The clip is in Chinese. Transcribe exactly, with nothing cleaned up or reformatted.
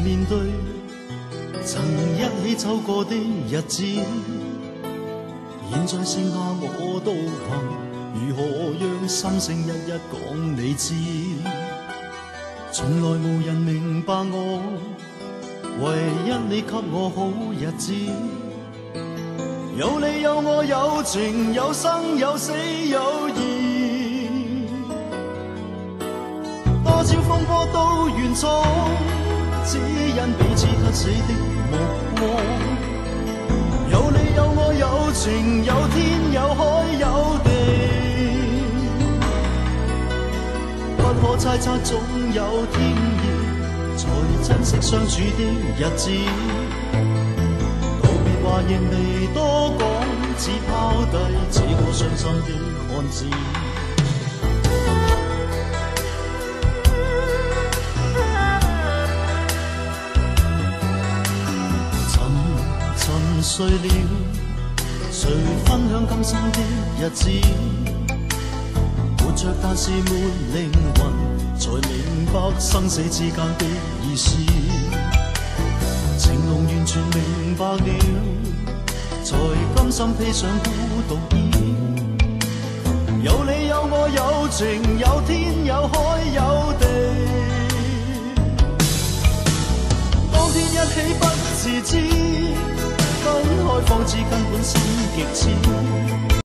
面對曾一起走過的日子，現在剩下我獨行，如何讓心聲一一講你知？從來無人明白我，唯一你給我好日子。有你有我有情有生有死有義，多少風波都願闖，只因彼此不死的目光。有你有我有情有天有海有地，不可猜測總有天意，才珍惜相處的日子。道別話仍未多講，只拋低這個傷心的漢子。睡了，誰分享今生的日子？活着但是沒靈魂，才明白生死之間的意思。情濃完全明白了，才甘心披上孤獨衣。有你有我有情有天有海有地，當天一起不自知，分開方知根本心極痴。